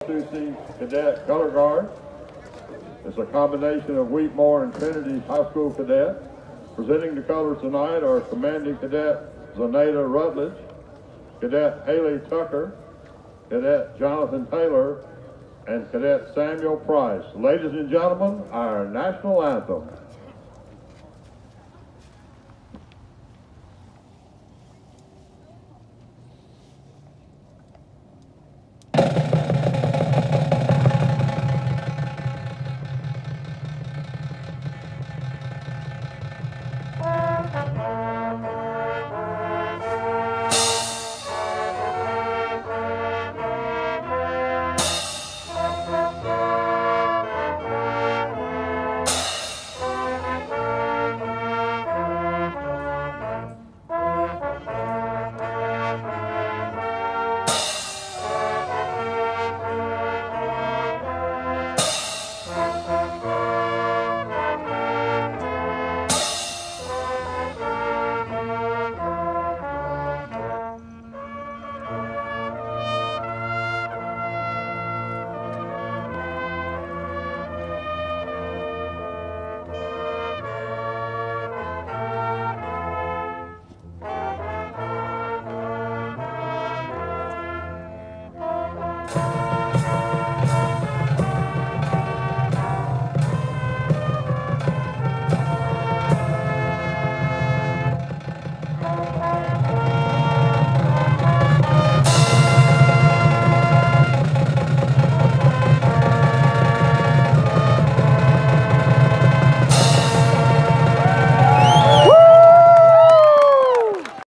Introducing Cadet Color Guard. It's a combination of Wheatmore and Trinity High School cadets. Presenting the colors tonight are Commanding Cadet Zenaida Rutledge, Cadet Haley Tucker, Cadet Jonathan Taylor, and Cadet Samuel Price. Ladies and gentlemen, our National Anthem.